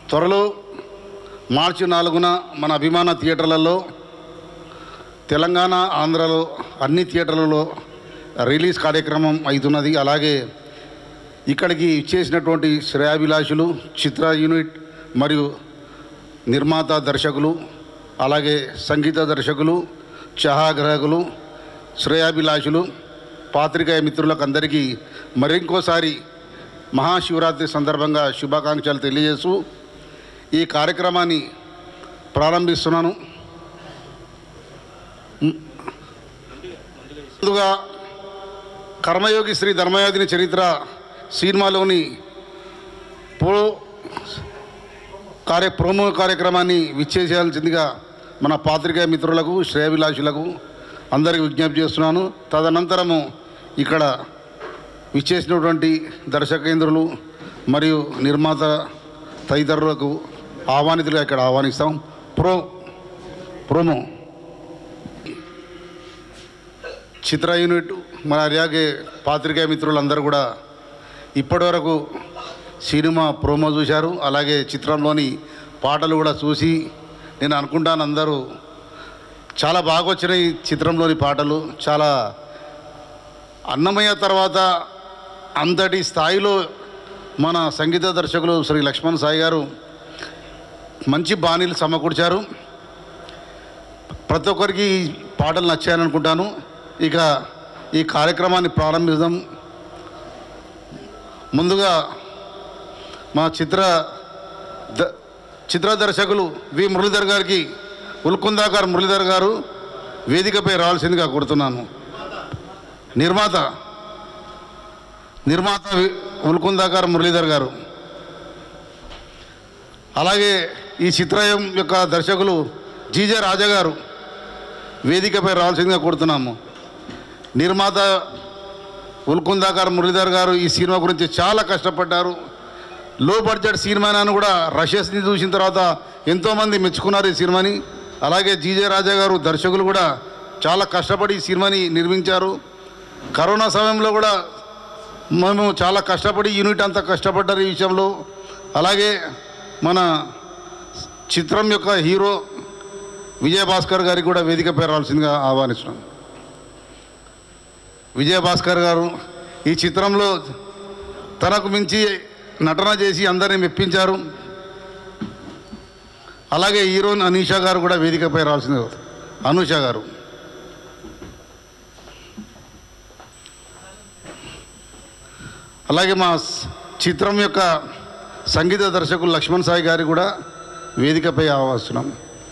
త్వరలో మార్చి 4న మన అభిమాన థియేటర్లలో తెలంగాణ ఆంధ్రలో అన్ని థియేటర్లలో రిలీజ్ కార్యక్రమం అవుతున్నది. అలాగే ఇక్కడికి ఇచ్చేసినటువంటి శ్రేయాభిలాషులు, చిత్ర యూనిట్ మరియు నిర్మాత దర్శకులు, అలాగే సంగీత దర్శకులు, ఛాయాగ్రాహకులు, శ్రేయాభిలాషులు, పాత్రికేయ మిత్రులకు అందరికీ మరింకోసారి మహాశివరాత్రి సందర్భంగా శుభాకాంక్షలు తెలియజేస్తూ ఈ కార్యక్రమాన్ని ప్రారంభిస్తున్నాను. ముందుగా కర్మయోగి శ్రీ ధర్మయాదిని చరిత్ర సినిమాలోని ప్రోమో కార్యక్రమాన్ని విచ్చేసేయాల్సిందిగా మన పాత్రికేయ మిత్రులకు, శ్రేయాభిలాషులకు అందరికీ విజ్ఞప్తి చేస్తున్నాను. తదనంతరము ఇక్కడ విచ్చేసినటువంటి దర్శకేంద్రులు మరియు నిర్మాత తదితరులకు ఆహ్వానితులుగా ఇక్కడ ఆహ్వానిస్తాం. ప్రోమో చిత్ర యూనిట్ మన అలాగే పాత్రికేయ మిత్రులందరూ కూడా ఇప్పటివరకు సినిమా ప్రోమో చూశారు. అలాగే చిత్రంలోని పాటలు కూడా చూసి నేను అనుకుంటాను అందరూ చాలా బాగా వచ్చినాయి. చిత్రంలోని పాటలు చాలా అన్నమయ్య తర్వాత అంతటి స్థాయిలో మన సంగీత దర్శకులు శ్రీ లక్ష్మణ్ సాయి గారు మంచి బాణీలు సమకూర్చారు. ప్రతి ఒక్కరికి ఈ పాటలు నచ్చాయని అనుకుంటాను. ఇక ఈ కార్యక్రమాన్ని ప్రారంభిద్దాం. ముందుగా మా చిత్ర దర్శకులు వి మురళీధర్ గారికి ఉల్కుందాకర్ మురళీధర్ గారు వేదికపై రావాల్సిందిగా కోరుతున్నాను. నిర్మాత ఉల్కుందాకర్ మురళీధర్ గారు, అలాగే ఈ చిత్రం యొక్క దర్శకులు జీజే రాజా గారు వేదికపై రావాల్సిందిగా కోరుతున్నాము. నిర్మాత ఉల్కుందాకర్ మురళీధర్ గారు ఈ సినిమా గురించి చాలా కష్టపడ్డారు. లో బడ్జెట్ సినిమాని కూడా రషెస్ని చూసిన తర్వాత ఎంతోమంది మెచ్చుకున్నారు ఈ సినిమాని. అలాగే జీజే రాజా గారు దర్శకులు కూడా చాలా కష్టపడి ఈ సినిమాని నిర్మించారు. కరోనా సమయంలో కూడా మేము చాలా కష్టపడి యూనిట్ అంతా కష్టపడ్డారు ఈ విషయంలో. అలాగే మన చిత్రం యొక్క హీరో విజయభాస్కర్ గారికి కూడా వేదికపై రావాల్సిందిగా ఆహ్వానిస్తున్నాం. విజయభాస్కర్ గారు ఈ చిత్రంలో తనకు మించి నటన చేసి అందరినీ మెప్పించారు. అలాగే హీరోయిన్ అనూష గారు కూడా వేదికపై రావాల్సింది. అనూష గారు, అలాగే మా చిత్రం యొక్క సంగీత దర్శకులు లక్ష్మణ్ సాయి గారి కూడా వేదికపై ఆహ్వానిస్తున్నాం.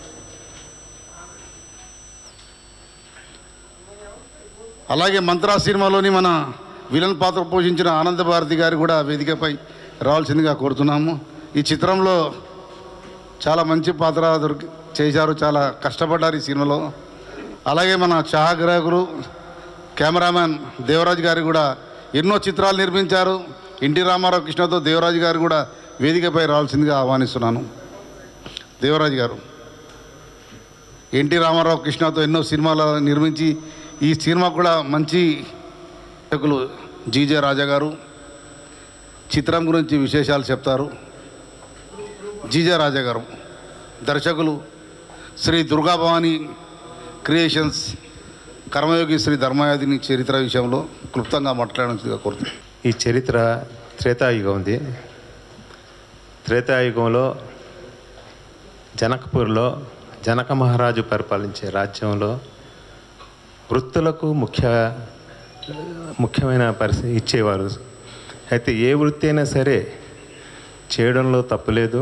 అలాగే మంత్రా సినిమాలోని మన విలన్ పాత్ర పోషించిన ఆనంద భారతి గారు కూడా వేదికపై రావాల్సిందిగా కోరుతున్నాము. ఈ చిత్రంలో చాలా మంచి పాత్ర చేశారు, చాలా కష్టపడ్డారు ఈ సినిమాలో. అలాగే మన ఛాయాగ్రాహకులు, కెమెరామ్యాన్ దేవరాజ్ గారు కూడా ఎన్నో చిత్రాలు నిర్మించారు. ఎన్టీ రామారావు కృష్ణతో దేవరాజ్ గారు కూడా వేదికపై రావాల్సిందిగా ఆహ్వానిస్తున్నాను. దేవరాజ్ గారు ఎన్టీ రామారావు కృష్ణతో ఎన్నో సినిమాలు నిర్మించి ఈ సినిమా కూడా మంచి దర్శకులు జీజే రాజా గారు చిత్రం గురించి విశేషాలు చెప్తారు. జీజే రాజా గారు దర్శకులు శ్రీ దుర్గాభవాని క్రియేషన్స్, కర్మయోగి శ్రీ ధర్మయాదిని చరిత్ర విషయంలో క్లుప్తంగా మాట్లాడాల్సిందిగా కోరుతున్నాను. ఈ చరిత్ర త్రేతాయుగం ఉంది. త్రేతాయుగంలో జనకపూర్లో జనక మహారాజు పరిపాలించే రాజ్యంలో వృత్తులకు ముఖ్యమైన పరిస్థితి ఇచ్చేవారు. అయితే ఏ వృత్తి అయినా సరే చేయడంలో తప్పులేదు,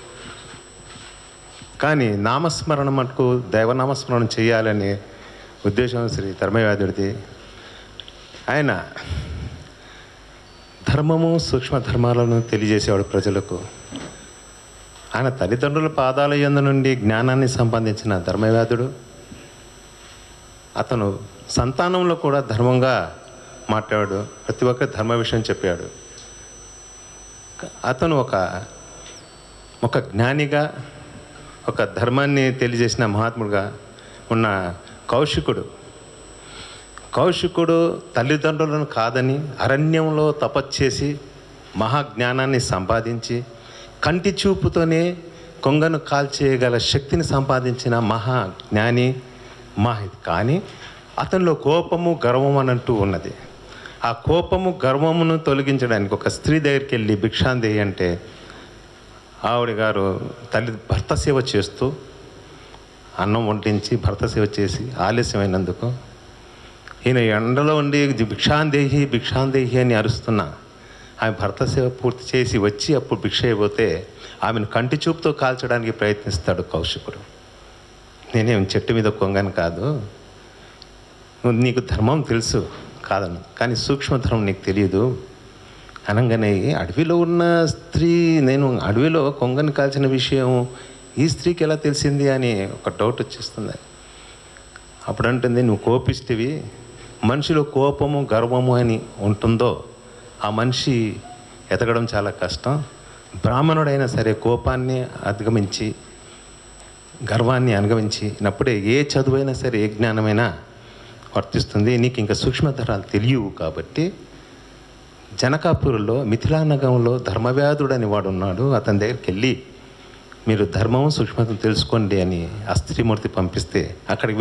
కానీ నామస్మరణ మటుకు దైవనామస్మరణ చేయాలనే ఉద్దేశం శ్రీ ధర్మవ్యాధుడిది. ఆయన ధర్మము సూక్ష్మ ధర్మాలను తెలియజేసేవాడు ప్రజలకు. ఆయన తల్లిదండ్రుల పాదాల యందు నుండి జ్ఞానాన్ని సంపాదించిన ధర్మవ్యాధుడు. అతను సంతానంలో కూడా ధర్మంగా మాట్లాడాడు, ప్రతి ఒక్క ధర్మ విషయం చెప్పాడు. అతను ఒక జ్ఞానిగా, ఒక ధర్మాన్ని తెలియజేసిన మహాత్ముడుగా ఉన్న కౌశికుడు తల్లిదండ్రులను కాదని అరణ్యంలో తపస్సు చేసి మహాజ్ఞానాన్ని సంపాదించి కంటి చూపుతోనే కొంగను కాల్చేయగల శక్తిని సంపాదించిన మహా జ్ఞాని కానీ అతనిలో కోపము గర్వం అని అంటూ ఉన్నది. ఆ కోపము గర్వమును తొలగించడానికి ఒక స్త్రీ దగ్గరికి వెళ్ళి భిక్షాందేయి అంటే ఆవిడ గారు భర్త సేవ చేస్తూ అన్నం వండించి భర్త సేవ చేసి ఆలస్యమైనందుకు ఈయన ఎండలో ఉండి భిక్షాందేహి అని అరుస్తున్న ఆమె భర్త సేవ పూర్తి చేసి వచ్చి అప్పుడు భిక్ష అయిపోతే ఆమెను కంటి చూపుతో కాల్చడానికి ప్రయత్నిస్తాడు కౌశికుడు. నేనేం చెట్టు మీద కొంగను కాదు, నీకు ధర్మం తెలుసు కాదను, కానీ సూక్ష్మధర్మం నీకు తెలియదు అనగానే అడవిలో ఉన్న స్త్రీ నేను అడవిలో కొంగను కాల్చిన విషయం ఈ స్త్రీకి ఎలా తెలిసింది అని ఒక డౌట్ వచ్చేస్తుంది. అప్పుడు అంటుంది, నువ్వు కోపిstiవి, మనిషిలో కోపము గర్వము అని ఉంటుందో ఆ మనిషి ఎదగడం చాలా కష్టం. బ్రాహ్మణుడైనా సరే కోపాన్ని అధిగమించి గర్వాన్ని అనుగమించినప్పుడే ఏ చదువైనా సరే ఏ జ్ఞానమైనా వర్తిస్తుంది. నీకు ఇంకా సూక్ష్మధరాలు తెలియవు కాబట్టి జనకాపురంలో మిథిలా నగరంలో ధర్మవ్యాధుడు అని వాడు ఉన్నాడు, అతని దగ్గరికి వెళ్ళి మీరు ధర్మము సూక్ష్మతను తెలుసుకోండి అని ఆ స్త్రీమూర్తి పంపిస్తే అక్కడికి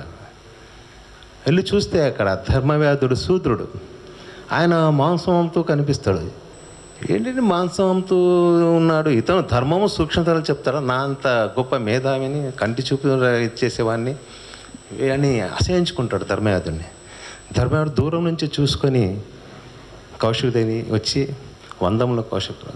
వెళ్ళి చూస్తే అక్కడ ధర్మవ్యాధుడు శూద్రుడు, ఆయన మాంసంతో కనిపిస్తాడు. ఏంటంటే మాంసంతో ఉన్నాడు, ఇతను ధర్మము సూక్ష్మతలు చెప్తాడు, నా అంత గొప్ప మేధావిని కంటి చూపు ఇచ్చేసేవాడిని అని అసహించుకుంటాడు ధర్మవ్యాధుడిని. ధర్మవ్యాధుడు దూరం నుంచి చూసుకొని కౌశికుడిని వచ్చి వందముల కౌశికుడు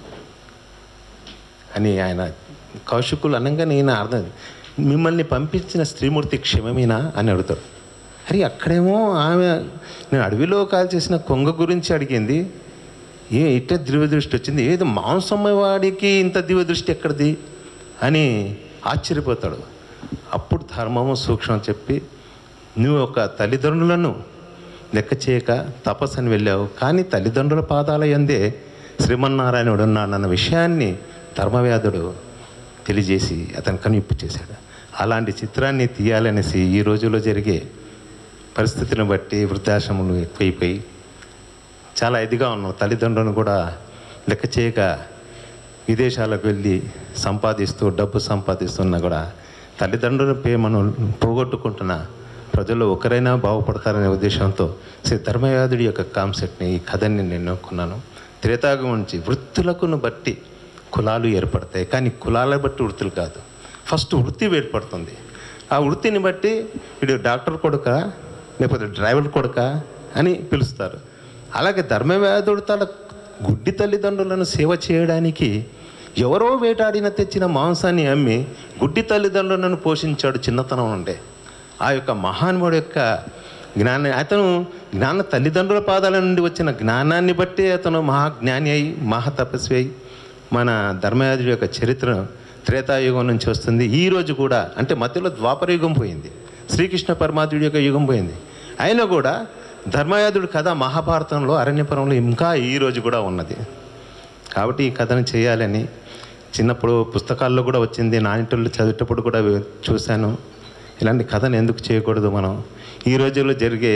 అని ఆయన కౌశికులు అనగానే ఈయన అర్థం, మిమ్మల్ని పంపించిన స్త్రీమూర్తి క్షమమేనా అని అడుగుతాడు. అరే అక్కడేమో ఆమె నేను అడవిలో కాల్చేసిన కొంగ గురించి అడిగింది, ఇట్ట దివ్యదృష్టి వచ్చింది, ఏదో మాంసమ్మవాడికి ఇంత దివ్యదృష్టి ఎక్కడిది అని ఆశ్చర్యపోతాడు. అప్పుడు ధర్మము సూక్ష్మం చెప్పి, నువ్వు ఒక తల్లిదండ్రులను లెక్క చేయక తపస్సు అని వెళ్ళావు, కానీ తల్లిదండ్రుల పాదాల యందే శ్రీమన్నారాయణుడు ఉన్నాడన్న విషయాన్ని ధర్మవ్యాధుడు తెలియజేసి అతను కనిప్పు చేశాడు. అలాంటి చిత్రాన్ని తీయాలనేసి ఈ రోజుల్లో జరిగే పరిస్థితిని బట్టి వృద్ధాశ్రమాలు ఎక్కువైపోయి చాలా ఇదిగా ఉన్నాం. తల్లిదండ్రులను కూడా లెక్క చేయక విదేశాలకు వెళ్ళి డబ్బు సంపాదిస్తున్నా కూడా తల్లిదండ్రుల ప్రేమను పోగొట్టుకుంటున్న ప్రజల్లో ఒకరైనా బాగుపడతారనే ఉద్దేశంతో శ్రీ ధర్మవ్యాధుడి యొక్క కాన్సెప్ట్ని ఈ కథని నేను ఎన్నుకున్నాను. త్రేతాయుగం నుంచి వృత్తులను బట్టి కులాలు ఏర్పడతాయి, కానీ కులాలను బట్టి వృత్తులు కాదు, ఫస్ట్ వృత్తి ఏర్పడుతుంది. ఆ వృత్తిని బట్టి వీడు డాక్టర్ కొడుక లేకపోతే డ్రైవర్ కొడుక అని పిలుస్తారు. అలాగే ధర్మవ్యాధుడు తన గుడ్డి తల్లిదండ్రులను సేవ చేయడానికి ఎవరో వేటాడిన తెచ్చిన మాంసాన్ని అమ్మి గుడ్డి తల్లిదండ్రులను పోషించాడు చిన్నతనం నుండే. ఆ యొక్క మహానుభావుడు యొక్క అతను తల్లిదండ్రుల పాదాల నుండి వచ్చిన జ్ఞానాన్ని బట్టి అతను మహాజ్ఞాని అయి మహాతపస్వి అయి మన ధర్మవ్యాధుడి యొక్క చరిత్ర త్రేతాయుగం నుంచి వస్తుంది. ఈరోజు కూడా అంటే మధ్యలో ద్వాపర యుగం పోయింది, శ్రీకృష్ణ పరమాత్ముడి యొక్క యుగం పోయింది, అయినా కూడా ధర్మవ్యాధుడి కథ మహాభారతంలో అరణ్యపురంలో ఇంకా ఈరోజు కూడా ఉన్నది. కాబట్టి ఈ కథను చేయాలని చిన్నప్పుడు పుస్తకాల్లో కూడా వచ్చింది, నానిటోళ్ళు చదివేటప్పుడు కూడా చూశాను. ఇలాంటి కథను ఎందుకు చేయకూడదు మనం ఈ రోజుల్లో జరిగే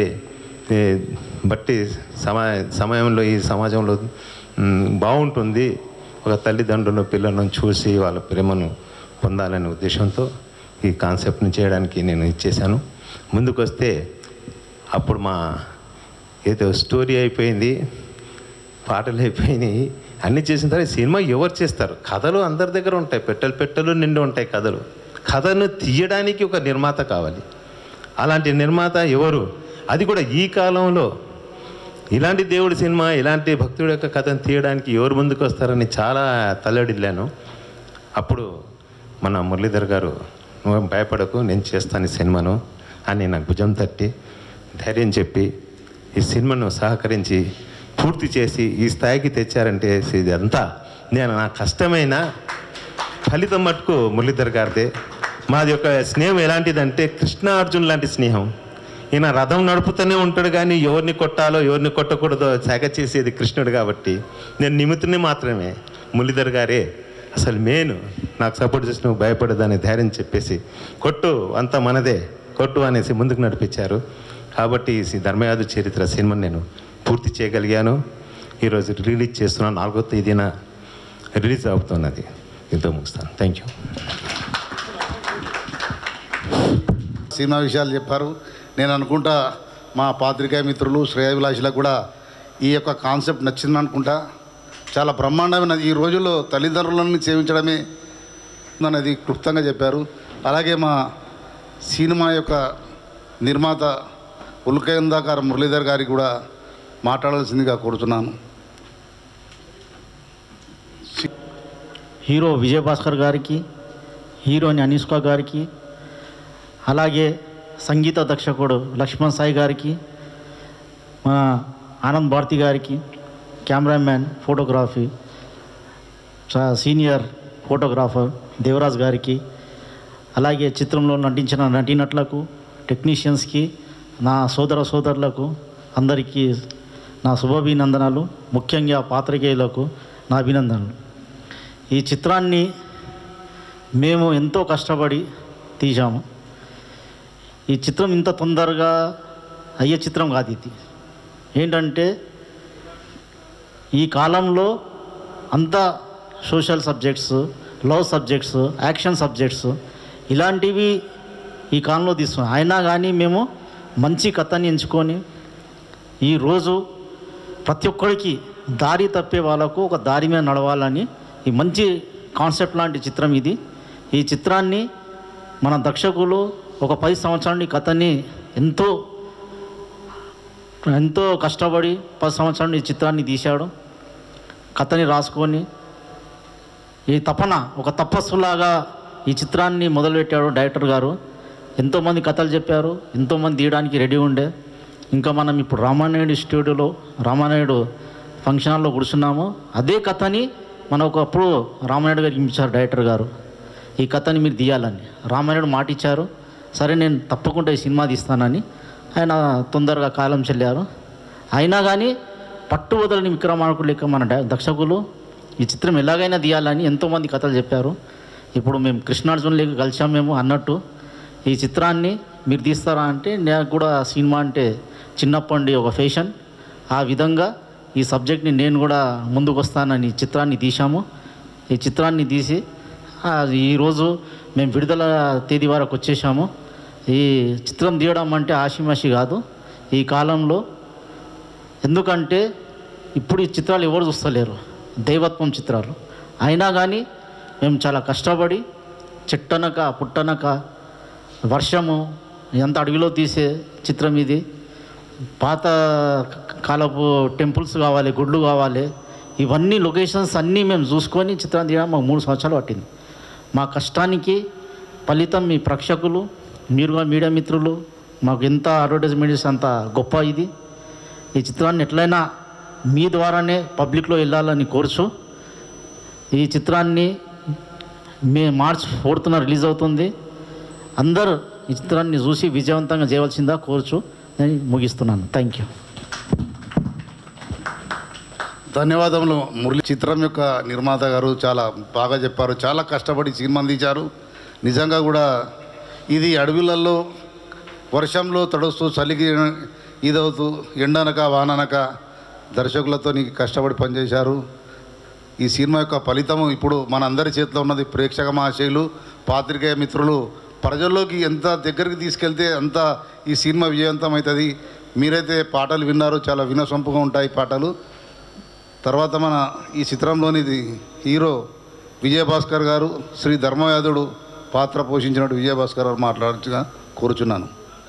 బట్టి సమయంలో ఈ సమాజంలో బాగుంటుంది. ఒక తల్లిదండ్రులు పిల్లలను చూసి వాళ్ళ ప్రేమను పొందాలనే ఉద్దేశంతో ఈ కాన్సెప్ట్ని చేయడానికి నేను ఇచ్చేశాను. ముందుకు వస్తే అప్పుడు ఏదో స్టోరీ అయిపోయింది, పాటలు అయిపోయినాయి, అన్నీ చేసిన తర్వాత సినిమా ఎవరు చేస్తారు? కథలు అందరి దగ్గర ఉంటాయి, పెట్టెలు నిండి ఉంటాయి కథలు. కథను తీయడానికి ఒక నిర్మాత కావాలి. అలాంటి నిర్మాత ఎవరు? అది కూడా ఈ కాలంలో ఇలాంటి దేవుడి సినిమా, ఇలాంటి భక్తుడి యొక్క కథను తీయడానికి ఎవరు ముందుకు వస్తారని చాలా తల్లడిల్లాను. అప్పుడు మన మురళీధర్ గారు, నువ్వు భయపడకు, నేను చేస్తాను ఈ సినిమాను అని నాకు భుజం తట్టి ధైర్యం చెప్పి ఈ సినిమాను సహకరించి పూర్తి చేసి ఈ స్థాయికి తెచ్చారంటే ఇదంతా నా కష్టమైన ఫలితం మటుకు మురళీధర్ గారిదే. మాది యొక్క స్నేహం ఎలాంటిదంటే కృష్ణార్జున్ లాంటి స్నేహం. ఈయన రథం నడుపుతూనే ఉంటాడు, కానీ ఎవరిని కొట్టాలో ఎవరిని కొట్టకూడదో శాఖ చేసేది కృష్ణుడు కాబట్టి నేను నిమిత్తుని మాత్రమే. మురళీధర్ గారే అసలు మెయిన్ నాకు సపోర్ట్ చేసి నువ్వు భయపడదని ధైర్యం చెప్పేసి కొట్టు అంతా మనదే కొట్టు అనేసి ముందుకు నడిపించారు. కాబట్టి ఈ ధర్మవ్యాధుడి చరిత్ర సినిమాని నేను పూర్తి చేయగలిగాను. ఈరోజు రిలీజ్ చేస్తున్నాను, 4వ తేదీన రిలీజ్ అవుతున్నది. దీంతో ముగిస్తాను. Thank you. సినిమా విషయాలు చెప్పారు. నేను అనుకుంటా మా పాత్రికేయ మిత్రులు శ్రేయాభిలాషులకు కూడా ఈ యొక్క కాన్సెప్ట్ నచ్చింది అనుకుంటా. చాలా బ్రహ్మాండమైనది. ఈ రోజుల్లో తల్లిదండ్రులను సేవించడమే అనేది క్లుప్తంగా చెప్పారు. అలాగే మా సినిమా యొక్క నిర్మాత ఉల్కేందాకార మురళీధర్ గారికి కూడా మాట్లాడాల్సిందిగా కోరుతున్నాను. హీరో విజయభాస్కర్ గారికి, హీరోయిన్ అనుష్క గారికి, అలాగే సంగీత దర్శకుడు లక్ష్మణ్ సాయి గారికి, మన ఆనంద్ భారతి గారికి, cameraman photography senior photographer Devaraj గారికి, అలాగే చిత్రంలో నటించిన నటీనటులకు, టెక్నీషియన్స్కి, నా సోదరులకు అందరికీ నా శుభాభినందనాలు. ముఖ్యంగా పాత్రికేయులకు నా అభినందనలు. ఈ చిత్రాన్ని మేము ఎంతో కష్టపడి తీసాము. ఈ చిత్రం ఇంత తొందరగా అయ్యే చిత్రం కాదు. ఇది ఏంటంటే ఈ కాలంలో అంతా social subjects, love subjects, action subjects ఇలాంటివి ఈ కాలంలో తీస్తున్నాం. అయినా కానీ మేము మంచి కథని ఎంచుకొని ఈరోజు ప్రతి ఒక్కరికి దారి తప్పే వాళ్ళకు ఒక దారి మీద నడవాలని ఈ మంచి కాన్సెప్ట్ లాంటి చిత్రం ఇది. ఈ చిత్రాన్ని మన దర్శకులు ఒక 10 సంవత్సరాల కథని ఎంతో కష్టపడి 10 సంవత్సరాలు ఈ చిత్రాన్ని తీశాడు. కథని రాసుకొని ఈ ఒక తపస్సులాగా ఈ చిత్రాన్ని మొదలుపెట్టాడు డైరెక్టర్ గారు. ఎంతోమంది కథలు చెప్పారు, ఎంతోమంది తీయడానికి రెడీ ఉండే. ఇంకా మనం ఇప్పుడు రామానాయుడు స్టూడియోలో రామానాయుడు ఫంక్షన్ హాల్లో కూర్చున్నాము. అదే కథని మన ఒకప్పుడు రామానాయుడు గారికి ఇచ్చారు డైరెక్టర్ గారు, ఈ కథని మీరు తీయాలని. రామానాయుడు మాట ఇచ్చారు, సరే నేను తప్పకుండా ఈ సినిమా తీస్తానని. ఆయన తొందరగా కాలం చెల్లారు. అయినా కానీ పట్టు వదలని విక్రమార్కుడు లెక్క మన దర్శకులు ఈ చిత్రం ఎలాగైనా తీయాలని ఎంతోమంది కథలు చెప్పారు. ఇప్పుడు మేము కృష్ణార్జున్ లేక కలిసాం మేము అన్నట్టు. ఈ చిత్రాన్ని మీరు తీస్తారా అంటే నాకు కూడా సినిమా అంటే చిన్నప్పటి ఒక ఫ్యాషన్. ఆ విధంగా ఈ సబ్జెక్ట్ని నేను కూడా ముందుకు వస్తానని చిత్రాన్ని తీసాము. ఈ చిత్రాన్ని తీసి ఈరోజు మేము విడుదల తేదీ వరకు వచ్చేసాము. ఈ చిత్రం తీయడం అంటే ఆషిమాషి కాదు ఈ కాలంలో. ఎందుకంటే ఇప్పుడు ఈ చిత్రాలు ఎవరు చూస్తలేరు, దైవత్వం చిత్రాలు. అయినా కానీ మేము చాలా కష్టపడి చెట్టనక పుట్టనక వర్షము ఎంత అడవిలో తీసే చిత్రం ఇది. పాత కాలపు టెంపుల్స్ కావాలి, గుడ్లు కావాలి, ఇవన్నీ లొకేషన్స్ అన్నీ మేము చూసుకొని చిత్రం తీయడం మాకు 3 సంవత్సరాలు పట్టింది. మా కష్టానికి ఫలితం మీ ప్రేక్షకులు, మీరుగా మీడియా మిత్రులు మాకు ఎంత అడ్వర్టైజ్మెంట్స్ అంత గొప్ప ఇది. ఈ చిత్రాన్ని ఎట్లయినా మీ ద్వారానే పబ్లిక్లో వెళ్ళాలని కోరుచు. ఈ చిత్రాన్ని మార్చ్ 4న రిలీజ్ అవుతుంది. అందరూ ఈ చిత్రాన్ని చూసి విజయవంతంగా చేయవలసిందా కోరుచు నేను ముగిస్తున్నాను. Thank you. ధన్యవాదములు. మురళి చిత్రం యొక్క నిర్మాత గారు చాలా బాగా చెప్పారు. చాలా కష్టపడి సినిమా తీశారు. నిజంగా కూడా ఇది అడవులలో వర్షంలో తడుస్తూ చలికి ఇదవుతూ ఎండనక వాననక దర్శకులతో కష్టపడి పనిచేశారు. ఈ సినిమా యొక్క ఫలితము ఇప్పుడు మన అందరి చేతిలో ఉన్నది. ప్రేక్షక మహాశయులు, పాత్రికేయ మిత్రులు ప్రజల్లోకి ఎంత దగ్గరికి తీసుకెళ్తే అంత ఈ సినిమా విజయవంతం అవుతుంది. మీరైతే పాటలు విన్నారు, చాలా వినసొంపుగా ఉంటాయి పాటలు. తర్వాత మన ఈ చిత్రంలోనిది హీరో విజయభాస్కర్ గారు, శ్రీ ధర్మవ్యాధుడు పాత్ర పోషించినట్టు విజయభాస్కర్ గారు మాట్లాడచ్చుగా కోరుచున్నాను.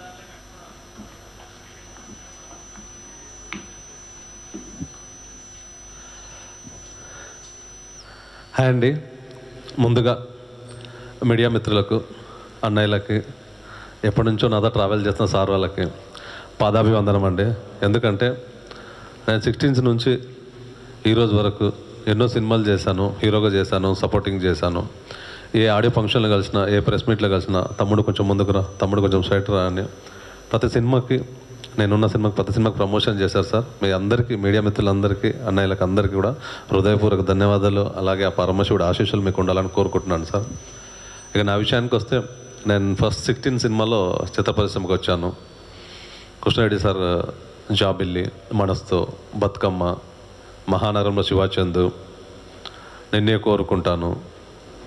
హాయ్ అండి. ముందుగా మీడియా మిత్రులకు, అన్నయ్యలకి, ఎప్పటి నుంచో నాతో ట్రావెల్ చేస్తున్న సార్ వాళ్ళకి పాదాభివందనం అండి. ఎందుకంటే నేను 16 నుంచి ఈరోజు వరకు ఎన్నో సినిమాలు చేశాను, హీరోగా చేశాను, సపోర్టింగ్ చేశాను. ఏ ఆడియో ఫంక్షన్లో కలిసినా, ఏ ప్రెస్ మీట్లో కలిసినా తమ్ముడు కొంచెం ముందుకు రా, తమ్ముడు కొంచెం సైడ్ రా అని ప్రతి సినిమాకి, నేనున్న సినిమాకి ప్రతి సినిమాకి ప్రమోషన్ చేశారు సార్. మీ అందరికీ, మీడియా మిత్రులందరికీ, అన్నయ్యలకు అందరికీ కూడా హృదయపూర్వక ధన్యవాదాలు. అలాగే ఆ పరమశివుడు ఆశీస్సులు మీకు ఉండాలని కోరుకుంటున్నాను సార్. ఇక నా విషయానికి వస్తే, నేను ఫస్ట్ 16 సినిమాలో చిత్ర పరిశ్రమకు వచ్చాను. కృష్ణారెడ్డి సార్ జాబిల్లి, మనస్తో, బతుకమ్మ, మహానగరంలో శివాచంద్, నిన్నే కోరుకుంటాను,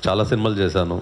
చాలా సినిమాలు చేశాను,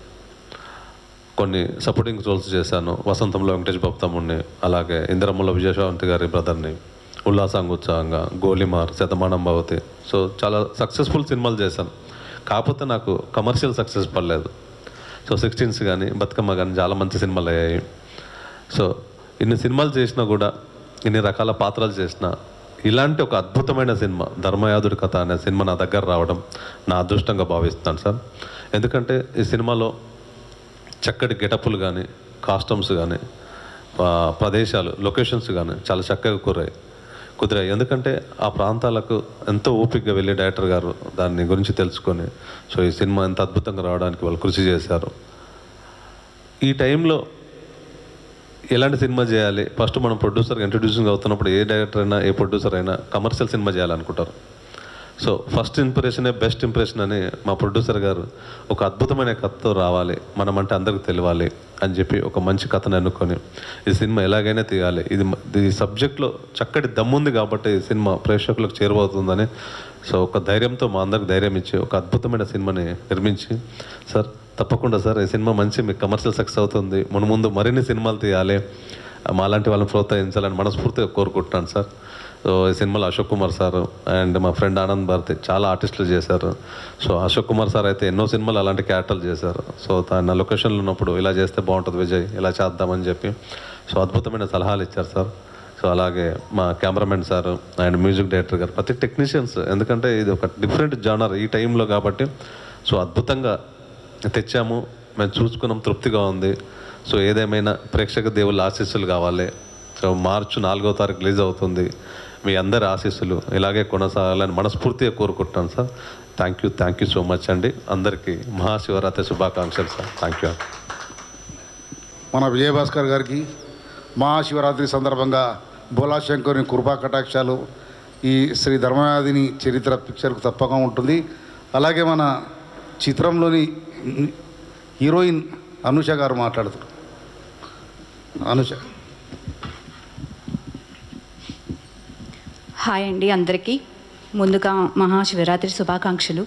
కొన్ని సపోర్టింగ్ రోల్స్ చేశాను. వసంతంలో వెంకటేష్ బాబు తమ్ముడిని, అలాగే ఇందిరమ్మలో విజయశాంతి గారి బ్రదర్ని, ఉల్లాసాంగుత్సాహంగా, గోలిమార్, శతమానం భవతి. సో చాలా సక్సెస్ఫుల్ సినిమాలు చేశాను. కాకపోతే నాకు కమర్షియల్ సక్సెస్ పడలేదు. సో 16 కానీ బతుకమ్మ కానీ చాలా మంచి సినిమాలు అయ్యాయి. సో ఇన్ని సినిమాలు చేసినా కూడా, ఇన్ని రకాల పాత్రలు చేసినా, ఇలాంటి ఒక అద్భుతమైన సినిమా ధర్మయాధుడి కథ అనే సినిమా నా దగ్గర రావడం నా అదృష్టంగా భావిస్తున్నాను సార్. ఎందుకంటే ఈ సినిమాలో చక్కటి గెటప్పులు కానీ, కాస్ట్యూమ్స్ కానీ, ప్రదేశాలు, లొకేషన్స్ కానీ చాలా చక్కగా కుదిరాయి. ఎందుకంటే ఆ ప్రాంతాలకు ఎంతో ఓపికగా వెళ్ళి డైరెక్టర్ గారు దాని గురించి తెలుసుకొని, సో ఈ సినిమా ఎంత అద్భుతంగా రావడానికి వాళ్ళు కృషి చేశారు. ఈ టైంలో ఎలాంటి సినిమా చేయాలి, ఫస్ట్ మనం ప్రొడ్యూసర్గా ఇంట్రడ్యూసింగ్ అవుతున్నప్పుడు ఏ డైరెక్టర్ అయినా, ఏ ప్రొడ్యూసర్ అయినా కమర్షియల్ సినిమా చేయాలనుకుంటారు. సో ఫస్ట్ ఇంప్రెషనే బెస్ట్ ఇంప్రెషన్ అని మా ప్రొడ్యూసర్ గారు ఒక అద్భుతమైన కథతో రావాలి, మనం అంటే అందరికి తెలియాలి అని చెప్పి ఒక మంచి కథను అనుకొని ఈ సినిమా ఎలాగైనా తీయాలి, ఇది సబ్జెక్ట్లో చక్కటి దమ్ముంది కాబట్టి ఈ సినిమా ప్రేక్షకులకు చేరువవుతుందని, సో ఒక ధైర్యంతో మా అందరికి ధైర్యం ఇచ్చి ఒక అద్భుతమైన సినిమాని నిర్మించి, సార్ తప్పకుండా సార్ ఈ సినిమా మంచి మీకు కమర్షియల్ సక్సెస్ అవుతుంది, ముందు మరిన్ని సినిమాలు తీయాలి, మాలాంటి వాళ్ళని ప్రోత్సహించాలని మనస్ఫూర్తిగా కోరుకుంటున్నాను సార్. సో ఈ సినిమాలో అశోక్ కుమార్ సార్ అండ్ మా ఫ్రెండ్ ఆనంద్ భారతి చాలా ఆర్టిస్టులు చేశారు. సో అశోక్ కుమార్ సార్ అయితే ఎన్నో సినిమాలు అలాంటి క్యారెక్టర్లు చేశారు. సో తన లొకేషన్లో ఉన్నప్పుడు ఇలా చేస్తే బాగుంటుంది విజయ్, ఇలా చేద్దామని చెప్పి సో అద్భుతమైన సలహాలు ఇచ్చారు సార్. సో అలాగే మా cameramen sir and music director గారు, ప్రతి టెక్నీషియన్స్, ఎందుకంటే ఇది ఒక డిఫరెంట్ జానర్ ఈ టైంలో కాబట్టి సో అద్భుతంగా తెచ్చాము, మేము చూసుకున్నాం, తృప్తిగా ఉంది. సో ఏదేమైనా ప్రేక్షక దేవుళ్ళ ఆశీస్సులు కావాలి. సో మార్చి 4వ తారీఖు రిలీజ్ అవుతుంది. మీ అందరి ఆశీస్సులు ఇలాగే కొనసాగాలని మనస్ఫూర్తిగా కోరుకుంటున్నాను sir. Thank you so much అండి. అందరికీ మహాశివరాత్రి శుభాకాంక్షలు సార్. Thank you. మన విజయభాస్కర్ గారికి మహాశివరాత్రి సందర్భంగా బోలాశంకరుని కృపా కటాక్షాలు ఈ శ్రీ ధర్మయాధిని చరిత్ర పిక్చర్కు తప్పక ఉంటుంది. అలాగే మన చిత్రంలోని హీరోయిన్ అనుష గారు మాట్లాడుతారు. అనుష. హాయ్ అండి అందరికీ. ముందుగా మహాశివరాత్రి శుభాకాంక్షలు.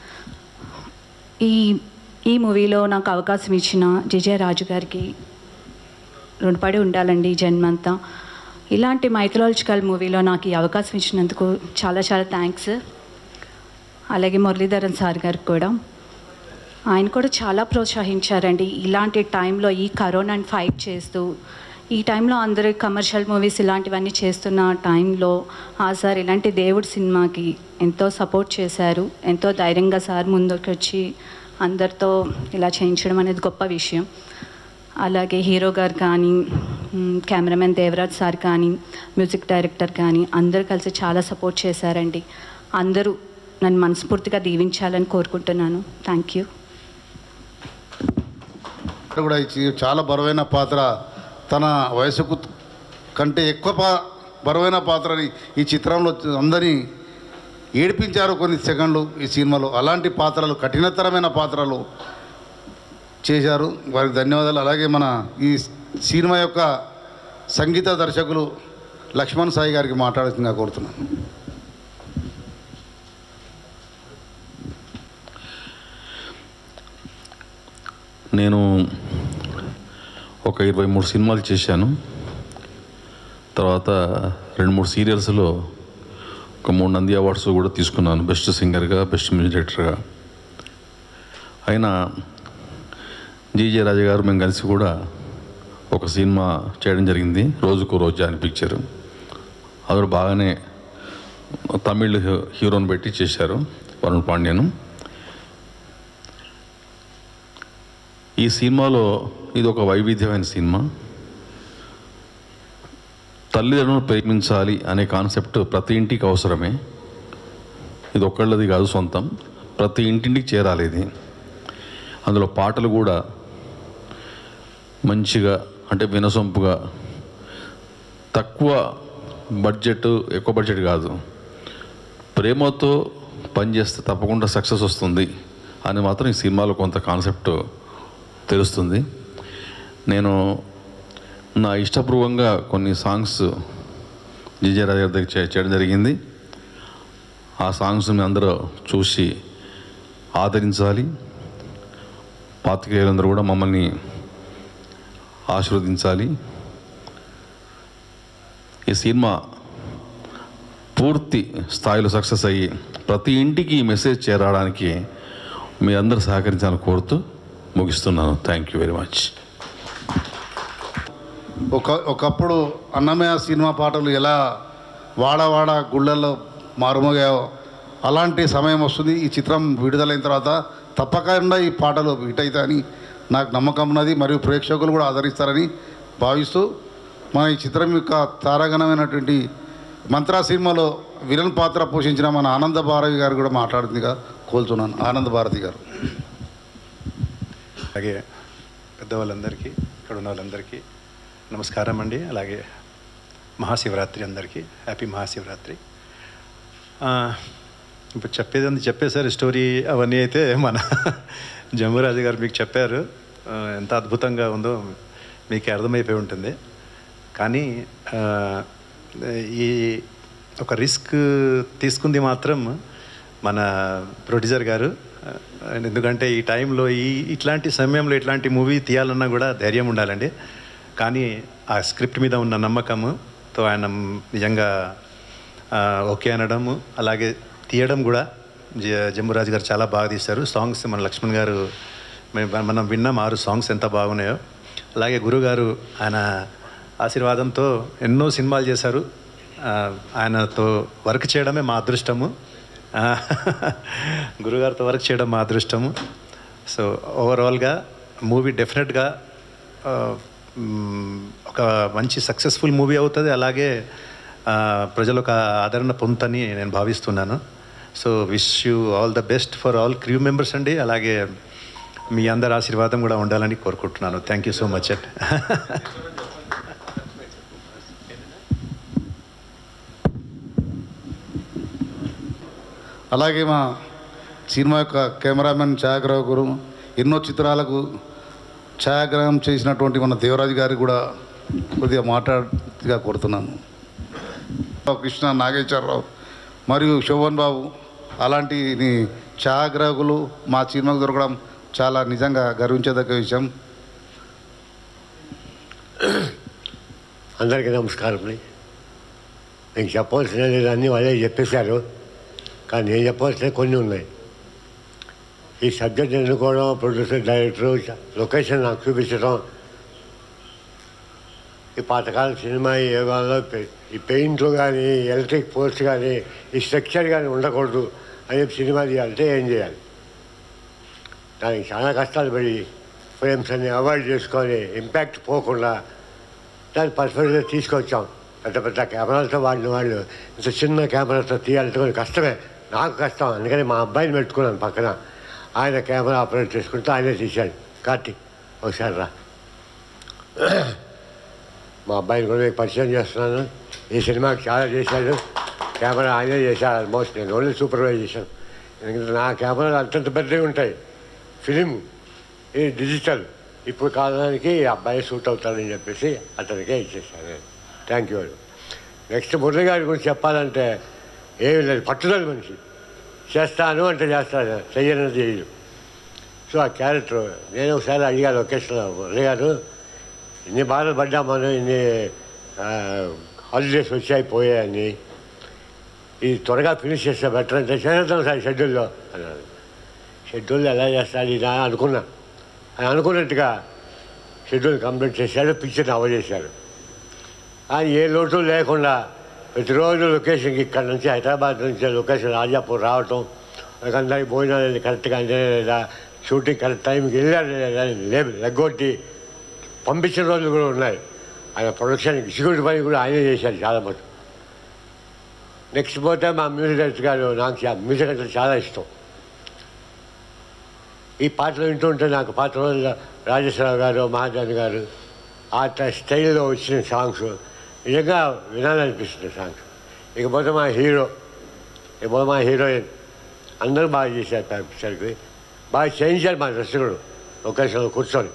ఈ మూవీలో నాకు అవకాశం ఇచ్చిన జెజే రాజు గారికి రుణపడి ఉండాలండి ఈ జన్మంతా. ఇలాంటి మైథలాజికల్ మూవీలో నాకు ఈ అవకాశం ఇచ్చినందుకు చాలా చాలా థ్యాంక్స్. అలాగే మురళీధరన్ సార్ గారికి కూడా, ఆయన కూడా చాలా ప్రోత్సహించారండి. ఇలాంటి టైంలో ఈ కరోనాని ఫైట్ చేస్తూ, ఈ టైంలో అందరూ కమర్షియల్ మూవీస్ ఇలాంటివన్నీ చేస్తున్న టైంలో ఆ సార్ ఇలాంటి దేవుడి సినిమాకి ఎంతో సపోర్ట్ చేశారు. ఎంతో ధైర్యంగా సార్ ముందుకు వచ్చి అందరితో ఇలా చేయించడం అనేది గొప్ప విషయం. అలాగే హీరో గారు కానీ, కెమెరామెన్ దేవరాజ్ సార్ కానీ, మ్యూజిక్ డైరెక్టర్ కానీ అందరూ కలిసి చాలా సపోర్ట్ చేశారండి. అందరూ నన్ను మనస్ఫూర్తిగా దీవించాలని కోరుకుంటున్నాను. Thank you. కూడా ఇచ్చి చాలా బరువైన పాత్ర, తన వయసుకు కంటే ఎక్కువ బరువైన పాత్రని ఈ చిత్రంలో అందరినీ ఏడిపించారు కొన్ని సెకండ్లు ఈ సినిమాలో. అలాంటి పాత్రలు, కఠినతరమైన పాత్రలు చేశారు. వారికి ధన్యవాదాలు. అలాగే మన ఈ సినిమా యొక్క సంగీత దర్శకులు లక్ష్మణ్ సాయి గారికి మాట్లాడుతుందిగా కోరుతున్నాను. నేను ఒక 23 సినిమాలు చేశాను. తర్వాత 2-3 సీరియల్స్లో ఒక 3 నంది అవార్డ్స్ కూడా తీసుకున్నాను, బెస్ట్ సింగర్గా, బెస్ట్ మ్యూజిక్ డైరెక్టర్గా. అయినా జీజే రాజా గారు మేము కలిసి కూడా ఒక సినిమా చేయడం జరిగింది, రోజుకో రోజా అని పిక్చర్. అది బాగానే తమిళ్ హీరోని పెట్టి చేశారు, వరుణ్ పాండ్యను. ఈ సినిమాలో ఇది ఒక వైవిధ్యమైన సినిమా. తల్లిదండ్రులను ప్రేమించాలి అనే కాన్సెప్ట్ ప్రతి ఇంటికి అవసరమే. ఇది ఒక్కళ్ళది కాదు, సొంతం, ప్రతి ఇంటింటికి చేరాలి ఇది. అందులో పాటలు కూడా మంచిగా, అంటే వినసొంపుగా, తక్కువ బడ్జెట్, ఎక్కువ బడ్జెట్ కాదు, ప్రేమతో పనిచేస్తే తప్పకుండా సక్సెస్ వస్తుంది అని మాత్రం ఈ సినిమాలో కొంత కాన్సెప్ట్ తెలుస్తుంది. నేను నా ఇష్టపూర్వకంగా కొన్ని సాంగ్స్ జీజే రాజా గారి దగ్గర చేయడం జరిగింది. ఆ సాంగ్స్ని అందరూ చూసి ఆదరించాలి, పాత్రికేయులందరూ కూడా మమ్మల్ని ఆశీర్వదించాలి. ఈ సినిమా పూర్తి స్థాయిలో సక్సెస్ అయ్యి ప్రతి ఇంటికి ఈ మెసేజ్ చేరడానికి మీ అందరూ సహకరించాలని కోరుతూ ముగిస్తున్నాను. Thank you very much. ఒకప్పుడు అన్నమయ్య సినిమా పాటలు ఎలా వాడవాడ గుళ్ళల్లో మారుమోగాయో అలాంటి సమయం వస్తుంది. ఈ చిత్రం విడుదలైన తర్వాత తప్పకుండా ఈ పాటలు హిట్ అవుతాయని నాకు నమ్మకం ఉన్నది. మరియు ప్రేక్షకులు కూడా ఆదరిస్తారని భావిస్తూ మన ఈ చిత్రం యొక్క తారాగణమైనటువంటి మంత్రా సినిమాలో విలన్ పాత్ర పోషించిన మన ఆనంద భారతి గారు కూడా మాట్లాడుతుందిగా కోల్చున్నాను. ఆనంద భారతి గారు. అలాగే పెద్దవాళ్ళందరికీ, ఇక్కడ ఉన్న వాళ్ళందరికీ నమస్కారం అండి. అలాగే మహాశివరాత్రి అందరికీ హ్యాపీ మహాశివరాత్రి. ఇప్పుడు చెప్పేసారు స్టోరీ అవన్నీ. అయితే మన జంబురాజు గారు మీకు చెప్పారు, ఎంత అద్భుతంగా ఉందో మీకు అర్థమైపోయి ఉంటుంది. కానీ ఈ ఒక రిస్క్ తీసుకుంది మాత్రం మన ప్రొడ్యూసర్ గారు. ఎందుకంటే ఈ టైంలో ఇట్లాంటి సమయంలో ఇట్లాంటి మూవీ తీయాలన్నా కూడా ధైర్యం ఉండాలండి. కానీ ఆ స్క్రిప్ట్ మీద ఉన్న నమ్మకంతో ఆయన నిజంగా ఓకే అనడము, అలాగే తీయడం కూడా జంబురాజు గారు చాలా బాగా తీశారు. సాంగ్స్ మన లక్ష్మణ్ గారు మనం విన్నాం 6 సాంగ్స్ ఎంత బాగున్నాయో. అలాగే గురుగారు ఆయన ఆశీర్వాదంతో ఎన్నో సినిమాలు చేశారు. ఆయనతో వర్క్ చేయడమే మా అదృష్టము. గురుగారితో వర్క్ చేయడం మా అదృష్టము. సో ఓవరాల్గా మూవీ డెఫినెట్గా ఒక మంచి సక్సెస్ఫుల్ మూవీ అవుతుంది. అలాగే ప్రజలకు ఆదరణ పొందుతని నేను భావిస్తున్నాను. So wish you all the best for all crew members అండి. అలాగే మీ అందరి ఆశీర్వాదం కూడా ఉండాలని కోరుకుంటున్నాను. థ్యాంక్ యూ సో మచ్ అండి. అలాగే మా సినిమా యొక్క కెమెరామెన్ ఛాయాగ్రాహకు గురు ఎన్నో చిత్రాలకు ఛాయాగ్రహం చేసినటువంటి మన దేవరాజు గారికి కూడా కొద్దిగా మాట్లాడిగా కోరుతున్నాను. కృష్ణ నాగేశ్వరరావు మరియు శోభన్ బాబు అలాంటి ఛాయాగ్రాహకులు మా సినిమాకు దొరకడం చాలా నిజంగా గర్వించదగ్గ విషయం. అందరికీ నమస్కారం. నేను చెప్పవలసినది అన్నీ వాళ్ళే చెప్పేశారు, కానీ నేను చెప్పవలసినవి కొన్ని ఉన్నాయి. ఈ సబ్జెక్ట్ ఎన్నుకోవడం, ప్రొడ్యూసర్, డైరెక్టర్, లొకేషన్ నాకు చూపించడం, ఈ పాతకాలం సినిమా ఈ యోగాల్లో ఈ పెయింట్లు కానీ, ఎలక్ట్రిక్ పోల్స్ కానీ, ఈ స్ట్రక్చర్ కానీ ఉండకూడదు అని చెప్పి సినిమా తీయాలంటే ఏం చేయాలి? దానికి చాలా కష్టాలు పడి ఫ్రేమ్స్ అన్ని అవాయిడ్ చేసుకొని ఇంపాక్ట్ పోకుండా దాన్ని పర్ఫెక్ట్గా తీసుకొచ్చాం. పెద్ద పెద్ద కెమెరాలతో వాడిన వాళ్ళు ఇంత చిన్న కెమెరాతో తీయాలంటే కొంచెం కష్టమే, నాకు కష్టం. అందుకని మా అబ్బాయిని పెట్టుకున్నాను పక్కన, ఆయన కెమెరా ఆపరేట్ చేసుకుంటూ ఆయనే తీశాడు. కార్తీక్ ఒకసారి రా. మా అబ్బాయిని కూడా మీకు పరిచయం చేస్తున్నాను. ఈ సినిమాకి చాలా చేశాడు, కెమెరా ఆయనే చేశాడు. ఆల్మోస్ట్ నేను ఓన్లీ సూపర్వైజ్ చేశాను. ఎందుకంటే నా కెమెరాలు అంతంత పెద్దవి ఉంటాయి. ఫిలిం ఇది డిజిటల్, ఇప్పుడు కాలానికి అబ్బాయి సూట్ అవుతాడని చెప్పేసి అతనికే ఇచ్చేసాను. Thank you. నెక్స్ట్ మురళి గారి గురించి చెప్పాలంటే ఏమి లేదు, పట్టుదల మనిషి. చేస్తాను అంటే చేస్తాను, చెయ్యనది చేయదు. సో ఆ క్యారెక్టర్ నేను ఒకసారి అడిగాను లొకేషన్లో, మురళి గారు ఇన్ని బాధలు పడ్డామని, ఇన్ని హాలిడేస్ వచ్చాయి పోయాయని, ఇది త్వరగా ఫినిష్ చేస్తే బెటర్ అంటే చేద్దాం సార్ షెడ్యూల్లో అన్నాడు. షెడ్యూల్ ఎలా చేస్తాడు ఇలా అనుకున్నా. అని అనుకున్నట్టుగా షెడ్యూల్ కంప్లీట్ చేశాడు, పిక్చర్ని అవ్వజేశాడు. ఆయన ఏ లోటు లేకుండా ప్రతిరోజు లొకేషన్కి ఇక్కడ నుంచి హైదరాబాద్ నుంచి లొకేషన్ రాజాపూర్ రావటం, అందరికి భోజనాలు కరెక్ట్గా లేదా, షూటింగ్ కరెక్ట్ టైంకి వెళ్ళారు లేదా లెగ్గొట్టి పంపించిన రోజులు కూడా ఉన్నాయి. ఆయన ప్రొడక్షన్ ఎగ్జిక్యూటివ్ పని కూడా ఆయనే చేశారు చాలా మటుకు. నెక్స్ట్ పోతే మా మ్యూజిక్ డైరెక్టర్ గారు, నాకు మ్యూజిక్ అంటే చాలా ఇష్టం. ఈ పాటలు వింటుంటే నాకు పాత రోజుల్లో రాజేశ్వరరావు గారు, మహాజన్ గారు ఆ స్టైల్లో వచ్చిన సాంగ్స్ నిజంగా వినాలనిపిస్తుంది సాంగ్స్. ఇకపోతే మా హీరో, ఇకపోతే మా హీరోయిన్ అందరూ బాగా చేశారు. పిక్చర్కి బాగా చేయించారు మా దర్శకుడు లొకేషన్లో కూర్చొని.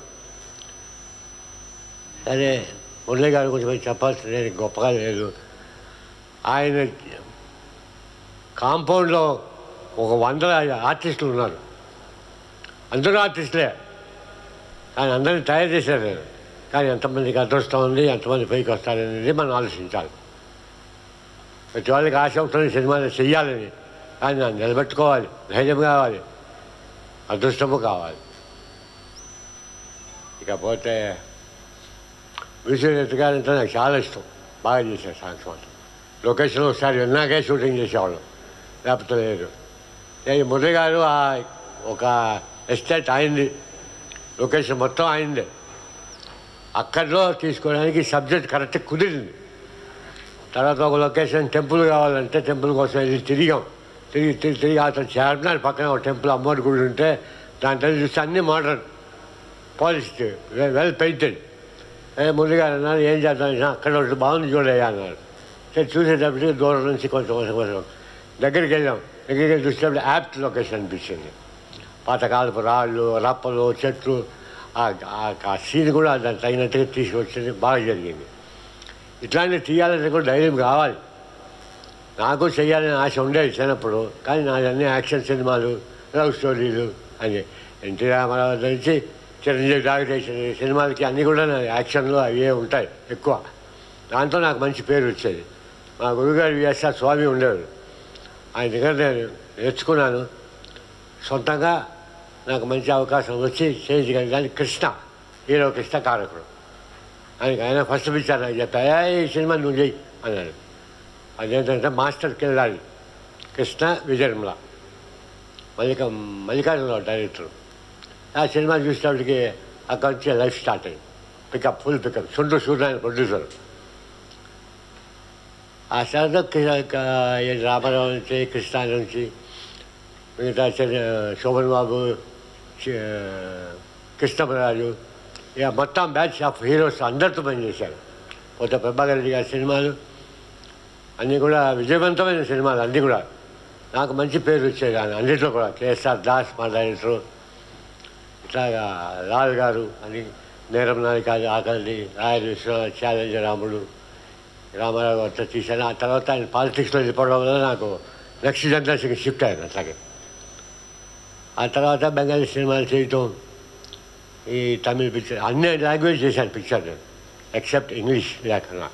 సరే మురళి గారి గురించి చెప్పాల్సింది గొప్పగా లేదు. ఆయన కాంపౌండ్లో ఒక 100 ఆర్టిస్టులు ఉన్నారు. అందరూ ఆర్టిస్టులే, కానీ అందరినీ తయారు చేశారు నేను. కానీ ఎంతమందికి అదృష్టం ఉంది, ఎంతమంది పైకి వస్తారనేది మనం ఆలోచించాలి. ప్రతి వాళ్ళకి ఆశ ఉంటుంది సినిమాలు చెయ్యాలని, కానీ నన్ను నిలబెట్టుకోవాలి, ధైర్యం కావాలి, అదృష్టము కావాలి. ఇకపోతే విశ్వజిత్ గారు అంటే నాకు చాలా ఇష్టం, బాగా చేశారు సాంగ్స్ మాత్రం. లొకేషన్లో ఒకసారి విన్నాకే షూటింగ్ చేసేవాళ్ళం, లేకపోతే లేదు. మురళి గారు ఒక ఎస్టేట్ అయింది, లొకేషన్ మొత్తం అయింది. అక్కడిలో తీసుకోవడానికి సబ్జెక్ట్ కరెక్ట్ కుదిరింది. తర్వాత ఒక లొకేషన్ టెంపుల్ కావాలంటే టెంపుల్ కోసం వెళ్ళి తిరిగి అతను చార్మినార్ పక్కన ఒక టెంపుల్ అమ్మవారి గుడి ఉంటే దాంట్లో చూస్తే అన్నీ modern polished well painted. Murali గారు అన్నారు ఏం చేద్దాం, అక్కడ ఒకటి బాగుంది చూడయ్యా అన్నారు. సరే చూసేటప్పటికి దూరం నుంచి కొంచెం దగ్గరికి వెళ్ళాం. దగ్గరికి వెళ్ళి చూసేటప్పుడు యాప్ట్ లొకేషన్ అనిపించింది. పాతకాలపు రాళ్ళు, రప్పలు, చెట్లు, ఆ సీన్ కూడా దాన్ని తగినట్టుగా తీసుకొచ్చింది, బాగా జరిగింది. ఇట్లాంటివి తీయాలంటే కూడా ధైర్యం కావాలి. నాకు చేయాలని ఆశ ఉండేది చిన్నప్పుడు, కానీ నాదన్నీ యాక్షన్ సినిమాలు, లవ్ స్టోరీలు అని. ఎన్టీ రామారావు నుంచి చిరంజీవి దాకా చేసిన సినిమాలకి అన్నీ కూడా నా యాక్షన్లు అవే ఉంటాయి ఎక్కువ. దాంతో నాకు మంచి పేరు వచ్చేది. మా గురుగారు విఎస్ఆర్ స్వామి ఉండేవాడు, ఆయన దగ్గర నేను నేర్చుకున్నాను. సొంతంగా నాకు మంచి అవకాశం వచ్చి చేయగలిగాను. కృష్ణ, హీరో కృష్ణ కారకుడు. ఆయన ఫస్ట్ పిక్చర్ నాకు చెప్పా, ఈ సినిమా నువ్వు చెయ్యి అన్నాడు. అదేంటంటే మాస్టర్కి వెళ్ళాలి, కృష్ణ విజయర్మల, మల్లికార్జునరావు డైరెక్టర్. ఆ సినిమా చూసేటప్పటికి అక్కడి నుంచి లైఫ్ స్టార్ట్ అయింది. Pickup, full pickup. Sundru Suryanarayana producer. ఆ తర్వాత రామారావు నుంచి, కృష్ణ నుంచి, మిగతా శోభన్ బాబు, కృష్ణరాజు, ఇక మొత్తం బ్యాచ్ ఆఫ్ హీరోస్ అందరితో పనిచేశారు. కొత్త ప్రభాకర్ రెడ్డి గారి సినిమాలు అన్నీ కూడా విజయవంతమైన సినిమాలు. అన్నీ కూడా నాకు మంచి పేరు వచ్చేది. కానీ అన్నింటిలో కూడా కేఎస్ఆర్ దాస్ మా డైరెక్టరు, ఇట్లాగా లాల్ గారు అని, నేరం నాయకాది, ఆకలి, రాయల విశ్వనాథ్, ఛాలెంజ్ రాముడు, రామారావు గారితో తీశాను. ఆ తర్వాత ఆయన పాలిటిక్స్లో వెళ్ళిపోవడం వల్ల నాకు నెక్స్ట్ జనరేషన్కి షిఫ్ట్ అయ్యాను. అట్లాగే ఆ తర్వాత బెంగాలీ సినిమాలు చేయటం, ఈ తమిళ పిక్చర్, అన్ని లాంగ్వేజ్ చేశాను పిక్చర్ నేను, ఎక్సెప్ట్ ఇంగ్లీష్ లేకుండా.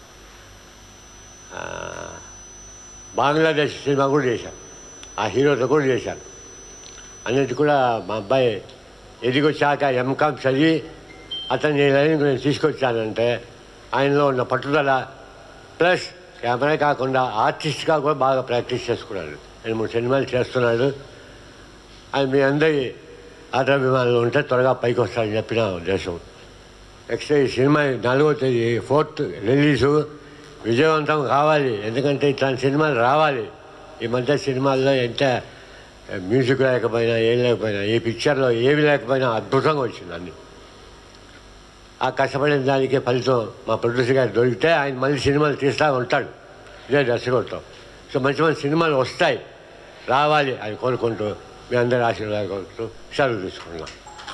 బంగ్లాదేశ్ సినిమా కూడా చేశాను, ఆ హీరోతో కూడా చేశాను. అన్నిటి కూడా మా అబ్బాయి ఎదిగొచ్చాక ఎంకామ్ చదివి అతన్ని లైన్కి నేను తీసుకొచ్చానంటే ఆయనలో ఉన్న పట్టుదల ప్లస్ కెమెరా కాకుండా ఆర్టిస్ట్గా కూడా బాగా ప్రాక్టీస్ చేసుకున్నాడు. 2-3 సినిమాలు చేస్తున్నాడు. ఆయన మీ అందరి ఆదరాభిమానులు ఉంటే త్వరగా పైకి వస్తారని చెప్పిన ఉద్దేశం. నెక్స్ట్ ఈ సినిమా 4వ తేదీ 4th రిలీజు విజయవంతం కావాలి. ఎందుకంటే ఇట్లాంటి సినిమాలు రావాలి. ఈ మధ్య సినిమాల్లో ఎంత మ్యూజిక్ లేకపోయినా ఏం లేకపోయినా, ఈ పిక్చర్లో ఏమి లేకపోయినా అద్భుతంగా వచ్చింది అన్ని. ఆ కష్టపడిన దానికే ఫలితం మా ప్రొడ్యూసర్ గారు దొరికితే ఆయన మళ్ళీ సినిమాలు తీస్తూ ఉంటాడు ఇదే దర్శకుడితో. సో మంచి మంచి సినిమాలు వస్తాయి, రావాలి అని కోరుకుంటూ మీ అందరి ఆశీర్వాదాలు కోరుతూ సెలవు తీసుకున్నాం.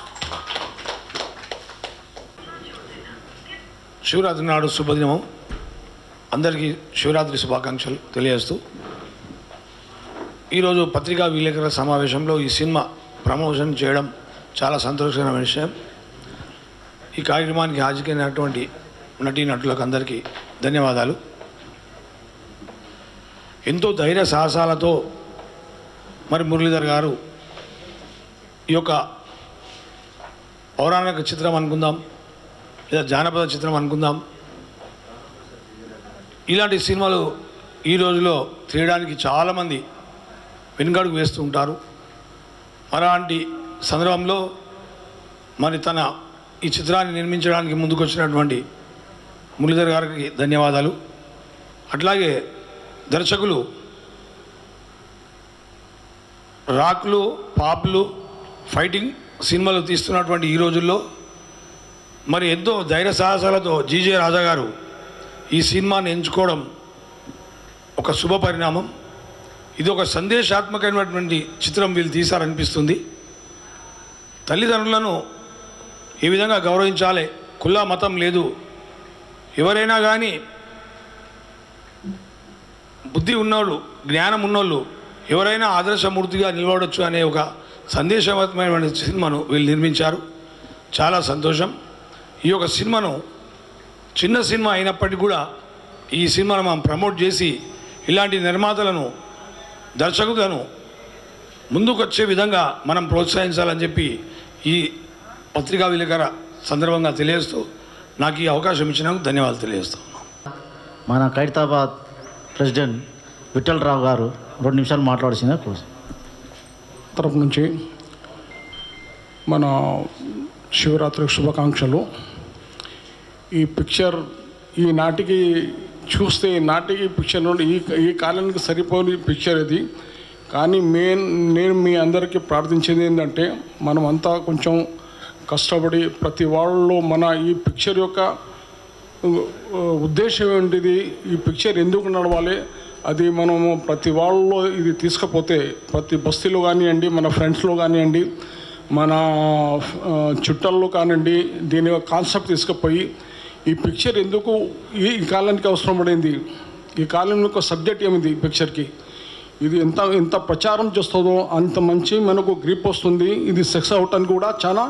శివరాత్రి నాడు శుభదినం. అందరికీ శివరాత్రి శుభాకాంక్షలు తెలియజేస్తూ ఈరోజు పత్రికా విలేకరుల సమావేశంలో ఈ సినిమా ప్రమోషన్ చేయడం చాలా సంతోషకరమైన విషయం. ఈ కార్యక్రమానికి హాజరైనటువంటి నటీనటులకు అందరికీ ధన్యవాదాలు. ఎంతో ధైర్య సాహసాలతో మరి మురళీధర్ గారు ఈ యొక్క పౌరాణిక చిత్రం అనుకుందాం, లేదా జానపద చిత్రం అనుకుందాం, ఇలాంటి సినిమాలు ఈ రోజులో తీయడానికి చాలామంది వెనుకడుగు వేస్తూ ఉంటారు. అలాంటి సందర్భంలో మరి తన ఈ చిత్రాన్ని నిర్మించడానికి ముందుకొచ్చినటువంటి మురళీధర్ గారికి ధన్యవాదాలు. అట్లాగే దర్శకులు రాక్లు, పాప్లు, ఫైటింగ్ సినిమాలు తీస్తున్నటువంటి ఈ రోజుల్లో మరి ఎంతో ధైర్య సాహసాలతో జీజే రాజా గారు ఈ సినిమాని ఎంచుకోవడం ఒక శుభ పరిణామం. ఇది ఒక సందేశాత్మకమైనటువంటి చిత్రం వీళ్ళు తీశారనిపిస్తుంది. తల్లిదండ్రులను ఏ విధంగా గౌరవించాలి, కుల మతం లేదు, ఎవరైనా కానీ బుద్ధి ఉన్నోళ్ళు, జ్ఞానం ఉన్నోళ్ళు ఎవరైనా ఆదర్శమూర్తిగా నిలబడవచ్చు అనే ఒక సందేశవంతమైన సినిమాను వీళ్ళు నిర్మించారు. చాలా సంతోషం. ఈ యొక్క సినిమాను చిన్న సినిమా అయినప్పటికీ కూడా ఈ సినిమాను మనం ప్రమోట్ చేసి ఇలాంటి నిర్మాతలను దర్శకులను ముందుకొచ్చే విధంగా మనం ప్రోత్సహించాలని చెప్పి ఈ పత్రికా విలేకర సందర్భంగా తెలియజేస్తూ నాకు ఈ అవకాశం ఇచ్చినందుకు ధన్యవాదాలు తెలియజేస్తాను. మన ఖైరతాబాద్ ప్రెసిడెంట్ విఠలరావు గారు 2 నిమిషాలు మాట్లాడాల్సిందే కోరుతున్నాను. తరపు నుంచి మన శివరాత్రి శుభాకాంక్షలు. ఈ పిక్చర్ ఈ నాటికి చూస్తే నాటికి పిక్చర్ నుండి ఈ కాలానికి సరిపోని పిక్చర్ ఇది. కానీ నేను మీ అందరికీ ప్రార్థించేది ఏంటంటే మనం అంతా కొంచెం కష్టపడి ప్రతి వాళ్ళలో మన ఈ పిక్చర్ యొక్క ఉద్దేశం ఏంటిది, ఈ పిక్చర్ ఎందుకు నడవాలి, అది మనము ప్రతి వాళ్ళలో ఇది తీసుకపోతే ప్రతి బస్తీలో కానివ్వండి, మన ఫ్రెండ్స్లో కానివ్వండి, మన చుట్టాల్లో కానివ్వండి, దీని కాన్సెప్ట్ తీసుకుపోయి ఈ పిక్చర్ ఎందుకు ఈ కాలానికి అవసరం పడింది, ఈ కాలం యొక్క సబ్జెక్ట్ ఏమిది ఈ పిక్చర్కి, ఇది ఎంత ప్రచారం చేస్తుందో అంత మంచి మనకు గ్రిప్ వస్తుంది. ఇది సక్సెస్ అవటానికి కూడా చాలా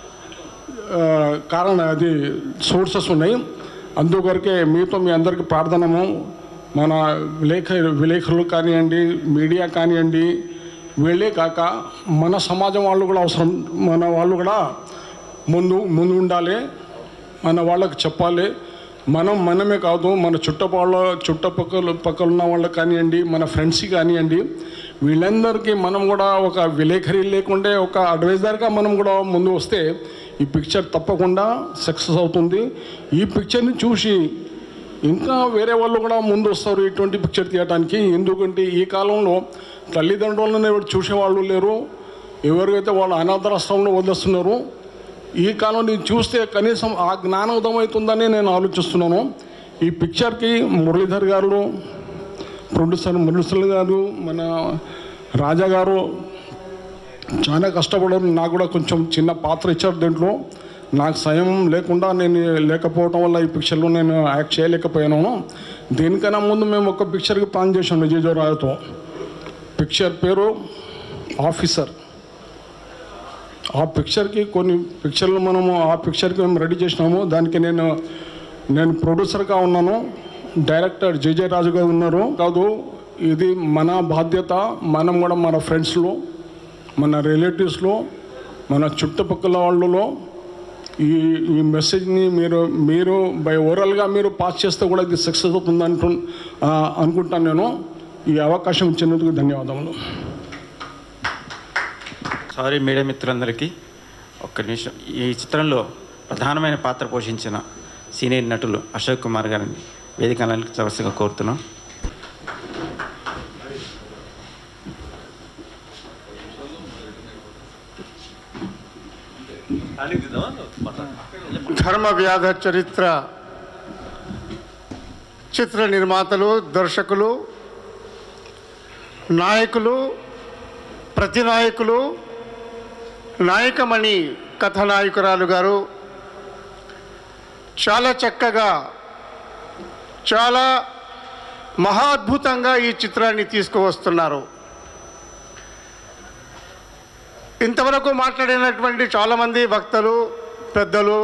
కారణం అది సోర్సెస్ ఉన్నాయి. అందుకొరకే మీతో మీ అందరికీ ప్రార్థనము, మన విలేకరులు కానివ్వండి, మీడియా కానివ్వండి, వీళ్ళే కాక మన సమాజం వాళ్ళు కూడా అవసరం. మన వాళ్ళు కూడా ముందు ఉండాలి, మన వాళ్ళకి చెప్పాలి. మనమే కాదు, మన చుట్టుపక్కల ఉన్న వాళ్ళకి కానివ్వండి, మన ఫ్రెండ్స్కి కానివ్వండి, వీళ్ళందరికీ మనం కూడా ఒక విలేకరి లేకుంటే ఒక అడ్వైజర్గా మనం కూడా ముందు వస్తే ఈ పిక్చర్ తప్పకుండా సక్సెస్ అవుతుంది. ఈ పిక్చర్ని చూసి ఇంకా వేరే వాళ్ళు కూడా ముందు వస్తారు ఇటువంటి పిక్చర్ తీయడానికి. ఎందుకంటే ఈ కాలంలో తల్లిదండ్రులను ఎవరు చూసేవాళ్ళు లేరు, ఎవరికైతే వాళ్ళు అనాథాశ్రమంలో వదిలేస్తున్నారు. ఈ కాలంలో చూస్తే కనీసం ఆ జ్ఞానోదయం అవుతుందని నేను ఆలోచిస్తున్నాను. ఈ పిక్చర్కి మురళీధర్ గారు, ప్రొడ్యూసర్ మురళీధర్ గారు, మన రాజా గారు చాలా కష్టపడారు. నాకు కూడా కొంచెం చిన్న పాత్ర ఇచ్చారు దీంట్లో. నాకు స్వయం లేకుండా నేను లేకపోవడం వల్ల ఈ పిక్చర్లో నేను యాక్ట్ చేయలేకపోయాను. దీనికన్నా ముందు మేము ఒక పిక్చర్కి ప్లాన్ చేసాము విజయరావుతో. పిక్చర్ పేరు ఆఫీసర్. ఆ పిక్చర్కి కొన్ని పిక్చర్లు మనము ఆ పిక్చర్కి మేము రెడీ చేసినాము. దానికి నేను ప్రొడ్యూసర్గా ఉన్నాను, డైరెక్టర్ జేజే రాజు గారు ఉన్నారు. కాదు, ఇది మన బాధ్యత. మనం కూడా మన ఫ్రెండ్స్లో, మన రిలేటివ్స్లో, మన చుట్టుపక్కల వాళ్ళలో ఈ మెసేజ్ని మీరు బై ఓరల్గా మీరు పాస్ చేస్తే కూడా ఇది సక్సెస్ అవుతుంది అనుకుంటాను నేను. ఈ అవకాశం ఇచ్చినందుకు ధన్యవాదములు. సారీ మీడియా మిత్రులందరికీ ఒక్క నిమిషం. ఈ చిత్రంలో ప్రధానమైన పాత్ర పోషించిన సీనియర్ నటులు అశోక్ కుమార్ గారిని వేదికలకు చవరసగా కోరుతున్నాం. ధర్మ వ్యాధ చరిత్ర చిత్ర నిర్మాతలు, దర్శకులు, నాయకులు, ప్రతినాయకులు, నాయకమణి కథానాయకురాలు గారు చాలా చక్కగా, చాలా మహాద్భుతంగా ఈ చిత్రాన్ని తీసుకువస్తున్నారు. ఇంతవరకు మాట్లాడినటువంటి చాలామంది వక్తలు, పెద్దలు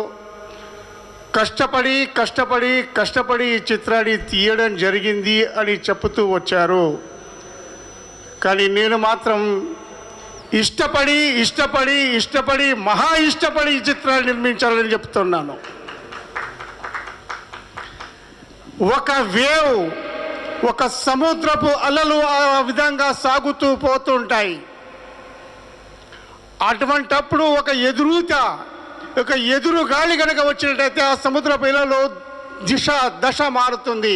కష్టపడి ఈ చిత్రాన్ని తీయడం జరిగింది అని చెప్తూ వచ్చారు. కానీ నేను మాత్రం ఇష్టపడి మహా ఇష్టపడి ఈ చిత్రాన్ని నిర్మించాలని చెప్తున్నాను. ఒక వేవ్, ఒక సముద్రపు అలలు ఆ విధంగా సాగుతూ పోతుంటాయి. అటువంటప్పుడు ఒక ఎదురు గాలి కనుక వచ్చినట్టయితే ఆ సముద్రపు అలలు దశ మారుతుంది.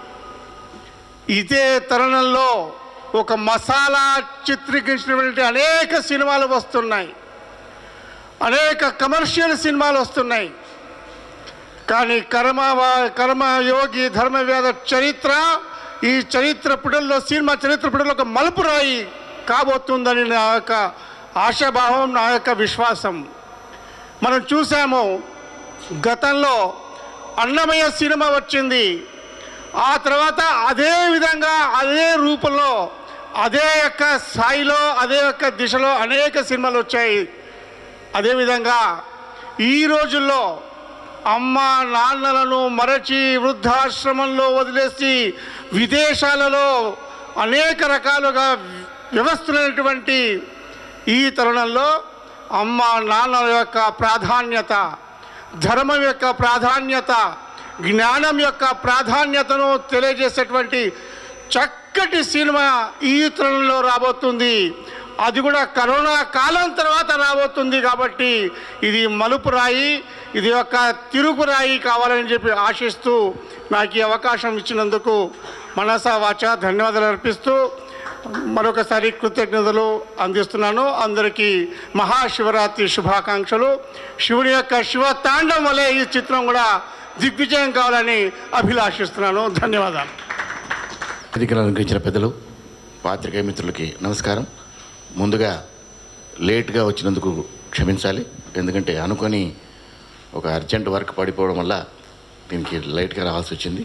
ఇదే తరుణంలో ఒక మసాలా చిత్రీకరించినటువంటి అనేక సినిమాలు వస్తున్నాయి, అనేక కమర్షియల్ సినిమాలు వస్తున్నాయి. కానీ కర్మయోగి ధర్మవ్యాధ చరిత్ర, ఈ చరిత్ర పుటల్లో, సినిమా చరిత్ర పుటల్లో ఒక మలుపురాయి కాబోతుందని నా యొక్క ఆశాభావం, నా యొక్క విశ్వాసం. మనం చూసాము, గతంలో అన్నమయ్య సినిమా వచ్చింది. ఆ తర్వాత అదే విధంగా, అదే రూపంలో, అదే యొక్క స్థాయిలో, అదే యొక్క దిశలో అనేక సినిమాలు వచ్చాయి. అదేవిధంగా ఈ రోజుల్లో అమ్మ నాన్నలను మరచి వృద్ధాశ్రమంలో వదిలేసి విదేశాలలో అనేక రకాలుగా వ్యవస్థలైనటువంటి ఈ తరుణంలో అమ్మ నాన్నల యొక్క ప్రాధాన్యత, ధర్మం యొక్క ప్రాధాన్యత, జ్ఞానం యొక్క ప్రాధాన్యతను తెలియజేసేటువంటి చక్కటి సినిమా ఈ తరుణంలో రాబోతుంది. అది కూడా కరోనా కాలం తర్వాత రాబోతుంది. కాబట్టి ఇది మలుపు రాయి, ఇది ఒక తిరుగురాయి కావాలని చెప్పి ఆశిస్తూ నాకు ఈ అవకాశం ఇచ్చినందుకు మనసా వాచ ధన్యవాదాలు అర్పిస్తూ మరొకసారి కృతజ్ఞతలు అందిస్తున్నాను. అందరికీ మహాశివరాత్రి శుభాకాంక్షలు. శివుడి యొక్క శివ తాండం వలె ఈ చిత్రం కూడా దిగ్విజయం కావాలని అభిలాషిస్తున్నాను. ధన్యవాదాలు. వేదికను అలంకరించిన పెద్దలు, పాత్రికేయ మిత్రులకి నమస్కారం. ముందుగా లేట్గా వచ్చినందుకు క్షమించాలి. ఎందుకంటే అనుకొని ఒక అర్జెంట్ వర్క్ పడిపోవడం వల్ల దీనికి లేట్గా రావాల్సి వచ్చింది.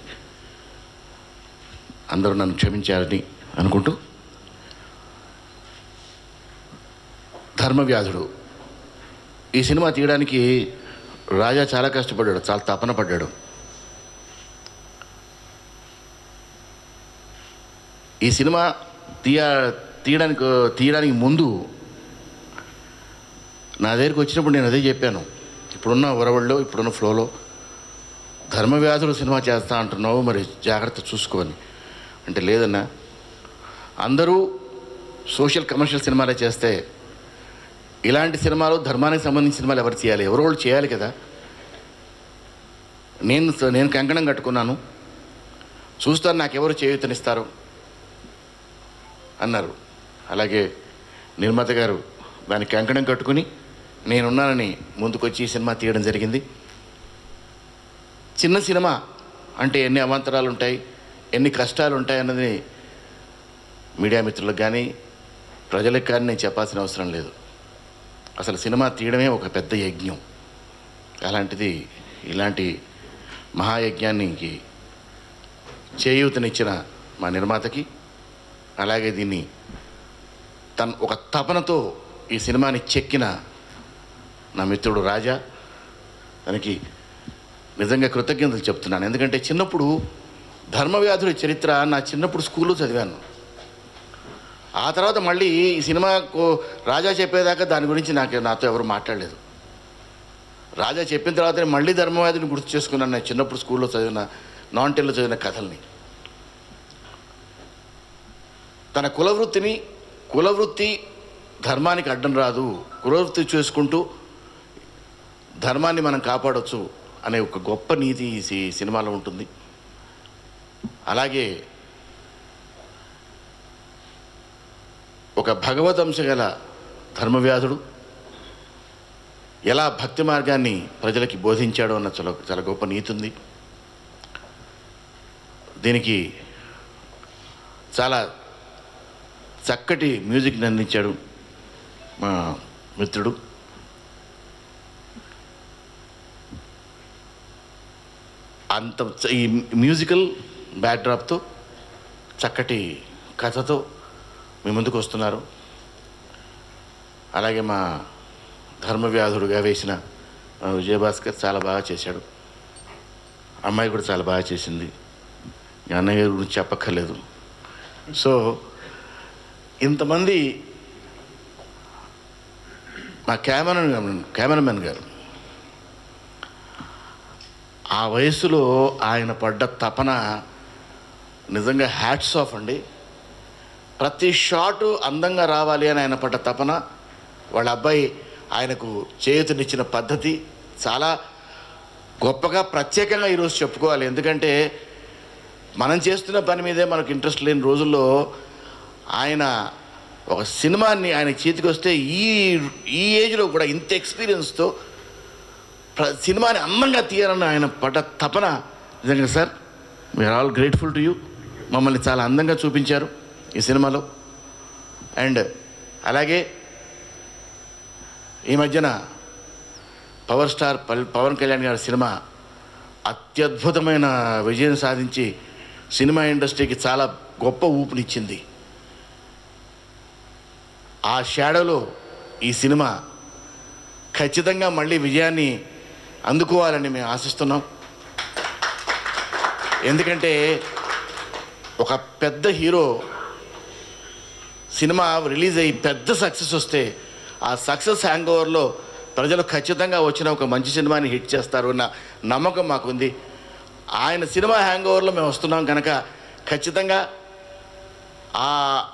అందరూ నన్ను క్షమించాలని అనుకుంటూ, ధర్మవ్యాధుడు ఈ సినిమా తీయడానికి రాజా చాలా కష్టపడ్డాడు, చాలా తపన పడ్డాడు. ఈ సినిమా తీయడానికి ముందు నా దగ్గరికి వచ్చినప్పుడు నేను అదే చెప్పాను. ఇప్పుడున్న ఒరవడిలో, ఇప్పుడున్న ఫ్లోలో ధర్మవ్యాధుడు సినిమా చేస్తా అంటున్నావు, మరి జాగ్రత్త చూసుకోని అంటే, లేదన్నా అందరూ సోషల్ కమర్షియల్ సినిమాలే చేస్తే ఇలాంటి సినిమాలు, ధర్మానికి సంబంధించిన సినిమాలు ఎవరు చేయాలి? ఎవరో వాళ్ళు చేయాలి కదా. నేను కంకణం కట్టుకున్నాను, చూస్తాను నాకెవరు చేయూతనిస్తారు అన్నారు. అలాగే నిర్మాత గారు దానికి కంకణం కట్టుకుని నేనున్నానని ముందుకొచ్చి ఈ సినిమా తీయడం జరిగింది. చిన్న సినిమా అంటే ఎన్ని అవాంతరాలు ఉంటాయి, ఎన్ని కష్టాలు ఉంటాయి అన్నది మీడియా మిత్రులకు కానీ ప్రజలకు కానీ నేను చెప్పాల్సిన అవసరం లేదు. అసలు సినిమా తీయడమే ఒక పెద్ద యజ్ఞం. అలాంటిది ఇలాంటి మహాయజ్ఞానికి చేయూతనిచ్చిన మా నిర్మాతకి, అలాగే దీన్ని ఒక తపనతో ఈ సినిమాని చెక్కిన నా మిత్రుడు రాజా, తనకి నిజంగా కృతజ్ఞతలు చెప్తున్నాను. ఎందుకంటే చిన్నప్పుడు ధర్మవ్యాధుడి చరిత్ర నా చిన్నప్పుడు స్కూల్లో చదివాను. ఆ తర్వాత మళ్ళీ ఈ సినిమాకు రాజా చెప్పేదాకా దాని గురించి నాతో ఎవరు మాట్లాడలేదు. రాజా చెప్పిన తర్వాతనే మళ్ళీ ధర్మవ్యాధిని గుర్తు చేసుకున్నాను. నేను చిన్నప్పుడు స్కూల్లో చదివిన, నాన్ టెన్లో చదివిన కథల్ని. తన కులవృత్తి ధర్మానికి అడ్డం రాదు, కులవృత్తి చేసుకుంటూ ధర్మాన్ని మనం కాపాడవచ్చు అనే ఒక గొప్ప నీతి ఈ సినిమాలో ఉంటుంది. అలాగే ఒక భగవదంశ గల ధర్మవ్యాధుడు ఎలా భక్తి మార్గాన్ని ప్రజలకి బోధించాడో అన్న చాలా గొప్ప నీతి ఉంది. దీనికి చాలా చక్కటి మ్యూజిక్ని అందించాడు మా మిత్రుడు. అంత ఈ మ్యూజికల్ బ్యాక్డ్రాప్తో చక్కటి కథతో మీ ముందుకు వస్తున్నారు. అలాగే మా ధర్మవ్యాధుడుగా వేసిన విజయభాస్కర్ చాలా బాగా చేశాడు. అమ్మాయి కూడా చాలా బాగా చేసింది. అన్నయ్య గురించి చెప్పక్కర్లేదు. సో ఇంతమంది, మా కెమెరామెన్ గారు ఆ వయసులో ఆయన పడ్డ తపన నిజంగా హ్యాట్స్ ఆఫ్ అండి. ప్రతి షాటు అందంగా రావాలి అని ఆయన పడ్డ తపన, వాళ్ళ అబ్బాయి ఆయనకు చేయూతనిచ్చిన పద్ధతి చాలా గొప్పగా ప్రత్యేకంగా ఈరోజు చెప్పుకోవాలి. ఎందుకంటే మనం చేస్తున్న పని మీదే మనకు ఇంట్రెస్ట్ లేని రోజుల్లో ఆయన ఒక సినిమాని ఆయన చేతికి వస్తే ఈ ఏజ్లో కూడా ఇంత ఎక్స్పీరియన్స్తో సినిమాని అందంగా తీయాలని ఆయన పడ్డ తపన నిజంగా sir, we're all grateful to you. మమ్మల్ని చాలా అందంగా చూపించారు ఈ సినిమాలో. అండ్ అలాగే ఈ మధ్యన పవర్ స్టార్ పవన్ కళ్యాణ్ గారి సినిమా అత్యద్భుతమైన విజయం సాధించి సినిమా ఇండస్ట్రీకి చాలా గొప్ప ఊపునిచ్చింది. ఆ షాడోలో ఈ సినిమా ఖచ్చితంగా మళ్ళీ విజయాన్ని అందుకోవాలని మేము ఆశిస్తున్నాం. ఎందుకంటే ఒక పెద్ద హీరో సినిమా రిలీజ్ అయ్యి పెద్ద సక్సెస్ వస్తే ఆ సక్సెస్ హ్యాంగ్ ఓవర్లో ప్రజలు ఖచ్చితంగా వచ్చిన ఒక మంచి సినిమాని హిట్ చేస్తారు అన్న నమ్మకం మాకుంది. ఆయన సినిమా హ్యాంగ్ ఓవర్లో మేము వస్తున్నాం కనుక ఖచ్చితంగా ఆ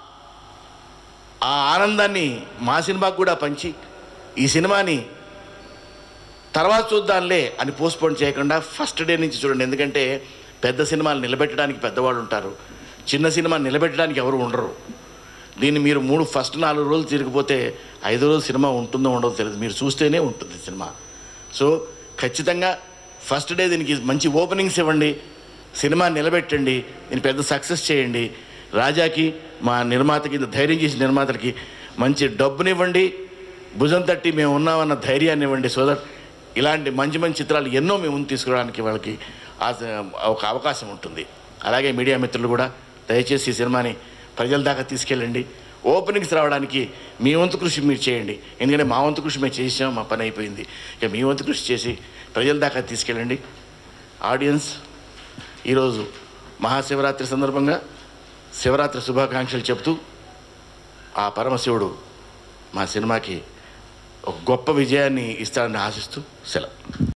ఆనందాన్ని మా సినిమాకు కూడా పంచి ఈ సినిమాని తర్వాత చూద్దాంలే అని పోస్ట్పోన్ చేయకుండా ఫస్ట్ డే నుంచి చూడండి. ఎందుకంటే పెద్ద సినిమాలు నిలబెట్టడానికి పెద్దవాళ్ళు ఉంటారు, చిన్న సినిమా నిలబెట్టడానికి ఎవరు ఉండరు. దీన్ని మీరు ఫస్ట్ 4 రోజులు తిరిగిపోతే 5వ రోజు సినిమా ఉంటుందో ఉండదో తెలియదు, మీరు చూస్తేనే ఉంటుంది సినిమా. సో ఖచ్చితంగా ఫస్ట్ డే దీనికి మంచి ఓపెనింగ్స్ ఇవ్వండి, సినిమా నిలబెట్టండి, దీన్ని పెద్ద సక్సెస్ చేయండి. రాజాకి, మా నిర్మాతకి, ధైర్యం చేసిన నిర్మాతలకి మంచి డబ్బునివ్వండి, భుజం తట్టి మేము ఉన్నామన్న ధైర్యాన్ని ఇవ్వండి. సో దట్ ఇలాంటి మంచి మంచి చిత్రాలు ఎన్నో మేము ముందు తీసుకురావడానికి వాళ్ళకి ఒక అవకాశం ఉంటుంది. అలాగే మీడియా మిత్రులు కూడా దయచేసి ఈ సినిమాని ప్రజల దాకా తీసుకెళ్ళండి. ఓపెనింగ్స్ రావడానికి మీ వంతు కృషి మీరు చేయండి. ఎందుకంటే మా వంతు కృషి మేము చేసాం, మా పని అయిపోయింది. ఇక మీ వంతు కృషి చేసి ప్రజల దాకా తీసుకెళ్ళండి. ఆడియన్స్, ఈరోజు మహాశివరాత్రి సందర్భంగా శివరాత్రి శుభాకాంక్షలు చెప్తూ ఆ పరమశివుడు మా సినిమాకి ఒక గొప్ప విజయాన్ని ఇస్తాడని ఆశిస్తూ సెలవు.